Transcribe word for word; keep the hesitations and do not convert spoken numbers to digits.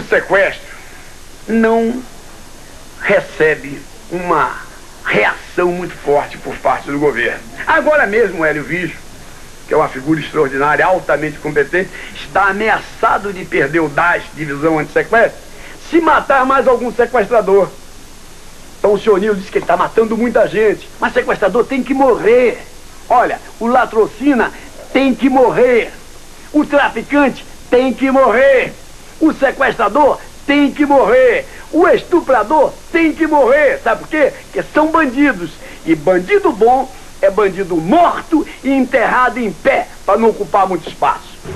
sequestro não recebe uma reação muito forte por parte do governo. Agora mesmo o Hélio Vígio, que é uma figura extraordinária, altamente competente, está ameaçado de perder o D A S, Divisão Antissequestro, se matar mais algum sequestrador. Então o senhor Nilo disse que ele está matando muita gente, mas sequestrador tem que morrer. Olha, o latrocina tem que morrer, o traficante tem que morrer, o sequestrador tem que morrer, o estuprador tem que morrer. Sabe por quê? Porque são bandidos, e bandido bom é bandido morto e enterrado em pé, para não ocupar muito espaço.